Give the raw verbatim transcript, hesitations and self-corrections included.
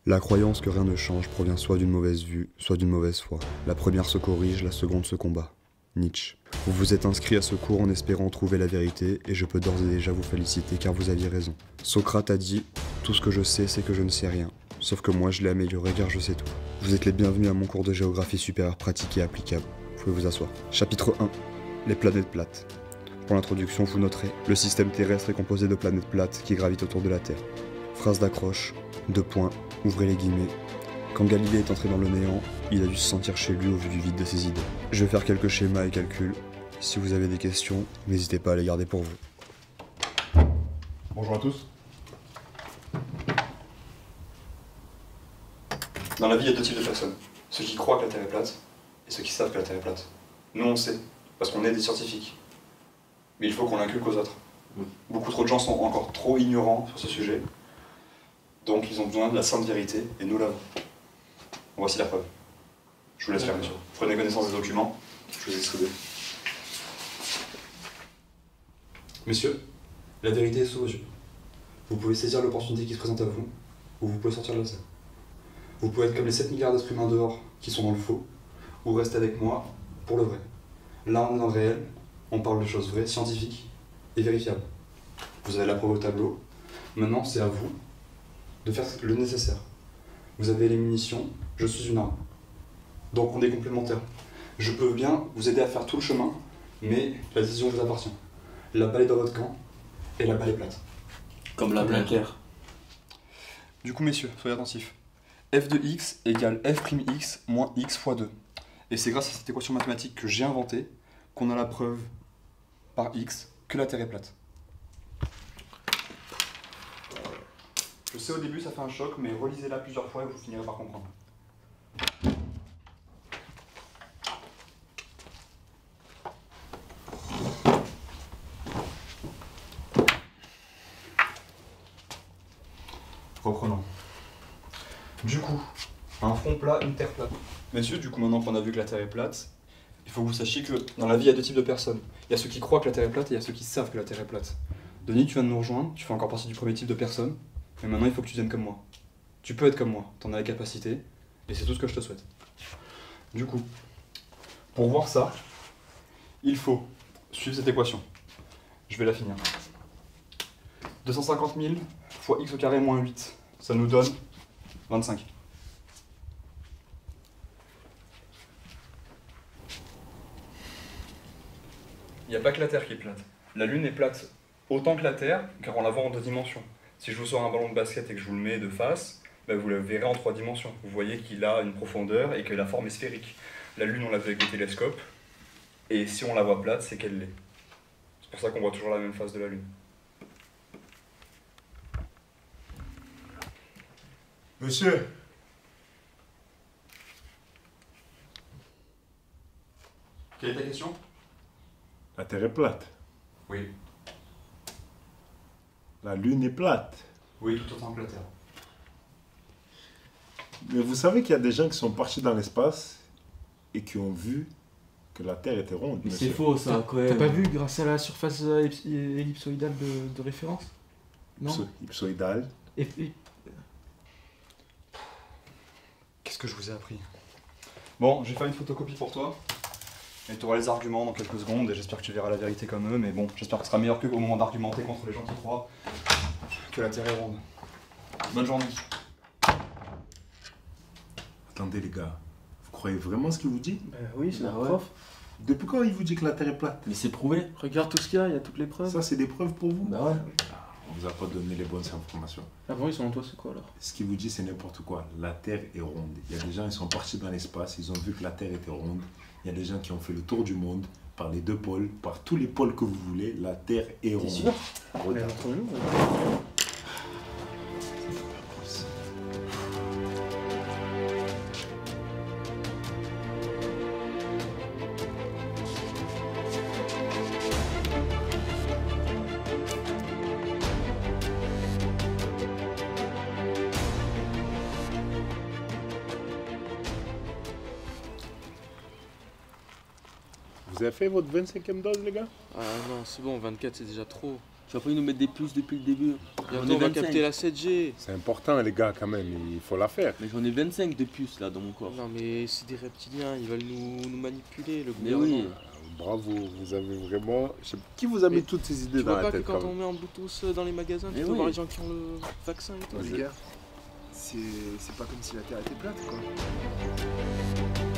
La croyance que rien ne change provient soit d'une mauvaise vue, soit d'une mauvaise foi. La première se corrige, la seconde se combat. Nietzsche. Vous vous êtes inscrit à ce cours en espérant trouver la vérité, et je peux d'ores et déjà vous féliciter car vous aviez raison. Socrate a dit « Tout ce que je sais, c'est que je ne sais rien. » Sauf que moi, je l'ai amélioré car je sais tout. Vous êtes les bienvenus à mon cours de géographie supérieure pratique et applicable. Vous pouvez vous asseoir. Chapitre un. Les planètes plates. Pour l'introduction, vous noterez « Le système terrestre est composé de planètes plates qui gravitent autour de la Terre. » Phrase d'accroche, deux points, ouvrez les guillemets. Quand Galilée est entré dans le néant, il a dû se sentir chez lui au vu du vide de ses idées. Je vais faire quelques schémas et calculs. Si vous avez des questions, n'hésitez pas à les garder pour vous. Bonjour à tous. Dans la vie, il y a deux types de personnes. Ceux qui croient que la Terre est plate et ceux qui savent que la Terre est plate. Nous, on sait, parce qu'on est des scientifiques. Mais il faut qu'on l'inculque aux autres. Beaucoup trop de gens sont encore trop ignorants sur ce sujet. Donc ils ont besoin de la sainte vérité, et nous l'avons. Voici la preuve. Je vous laisse faire, monsieur. Prenez connaissance des documents, je vous ai distribué. Monsieur, la vérité est sous vos yeux. Vous pouvez saisir l'opportunité qui se présente à vous, ou vous pouvez sortir de la salle. Vous pouvez être comme les sept milliards d'êtres humains dehors qui sont dans le faux, ou rester avec moi pour le vrai. Là, on est dans le réel, on parle de choses vraies, scientifiques et vérifiables. Vous avez la preuve au tableau. Maintenant, c'est à vous de faire le nécessaire. Vous avez les munitions, je suis une arme. Donc on est complémentaires. Je peux bien vous aider à faire tout le chemin, mais la décision vous appartient. La balle est dans votre camp, et la balle est plate. Comme la planète Terre. Du coup, messieurs, soyez attentifs. f de x égale f'x moins x fois deux. Et c'est grâce à cette équation mathématique que j'ai inventée qu'on a la preuve par x que la Terre est plate. Je sais au début ça fait un choc, mais relisez-la plusieurs fois et vous finirez par comprendre. Reprenons. Du coup, un front plat, une terre plate. Messieurs, du coup maintenant qu'on a vu que la Terre est plate, il faut que vous sachiez que dans la vie il y a deux types de personnes. Il y a ceux qui croient que la Terre est plate et il y a ceux qui savent que la Terre est plate. Denis, tu viens de nous rejoindre, tu fais encore partie du premier type de personne. Mais maintenant, il faut que tu deviennes comme moi. Tu peux être comme moi, t'en as les capacités, et c'est tout ce que je te souhaite. Du coup, pour voir ça, il faut suivre cette équation. Je vais la finir. deux cent cinquante mille fois x au carré moins huit, ça nous donne vingt-cinq. Il n'y a pas que la Terre qui est plate. La Lune est plate autant que la Terre, car on la voit en deux dimensions. Si je vous sors un ballon de basket et que je vous le mets de face, ben vous le verrez en trois dimensions. Vous voyez qu'il a une profondeur et que la forme est sphérique. La Lune, on l'a vu avec le télescope, et si on la voit plate, c'est qu'elle l'est. C'est pour ça qu'on voit toujours la même face de la Lune. Monsieur. Quelle est ta question? La Terre est plate. Oui. La Lune est plate. Oui, tout autant que la Terre. Mais vous savez qu'il y a des gens qui sont partis dans l'espace et qui ont vu que la Terre était ronde. Mais monsieur. c'est faux ça, quand même. T'as pas vu grâce à la surface euh, ellipse- ellipsoïdale de, de référence? Non. Ipso- Ipsoïdal. Et, et- Qu'est-ce que je vous ai appris? Bon, j'ai fait une photocopie pour toi. Et tu auras les arguments dans quelques secondes, et j'espère que tu verras la vérité comme eux, mais bon, j'espère que ce sera meilleur qu'eux au moment d'argumenter contre les gens qui croient que la Terre est ronde. Bonne journée. Attendez les gars, vous croyez vraiment ce qu'il vous dit? Bah oui, c'est Bah la ouais. prof. Depuis quand il vous dit que la Terre est plate? Mais c'est prouvé. Regarde tout ce qu'il y a, il y a toutes les preuves. Ça c'est des preuves pour vous? Bah ouais. On vous a pas donné les bonnes informations. Ah bon, ils sont en toi, c'est quoi alors? Ce qu'il vous dit c'est n'importe quoi. La Terre est ronde. Il y a des gens, ils sont partis dans l'espace, ils ont vu que la Terre était ronde. Il y a des gens qui ont fait le tour du monde, par les deux pôles, par tous les pôles que vous voulez, la Terre est ronde. sûr? Mais Regarde. entre nous, Vous avez fait votre vingt-cinquième dose les gars? Ah non, c'est bon, vingt-quatre c'est déjà trop. Tu vas pas nous mettre des puces depuis le début. Bientôt, J'en ai on va vingt-cinq. capter la sept G. C'est important, les gars, quand même, il faut la faire. Mais j'en ai vingt-cinq de puces là dans mon corps. Non, mais c'est des reptiliens, ils veulent nous, nous manipuler, le Mais gouvernement. oui. Bravo, vous avez vraiment. Je sais... Qui vous a mis Mais toutes ces idées Tu dans vois la pas que tête quand quand on même met en Bluetooth dans les magasins, tu Mais peux oui. voir les gens qui ont le vaccin et tout. Vas-y. Les gars, c'est c'est pas comme si la Terre était plate, quoi.